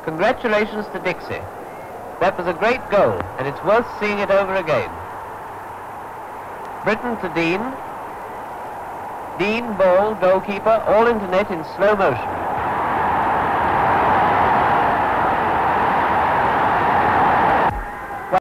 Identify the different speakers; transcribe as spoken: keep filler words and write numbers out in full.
Speaker 1: Congratulations to Dixie. That was a great goal, and it's worth seeing it over again. Britain to Dean. Dean, ball, goalkeeper, all into net in slow motion.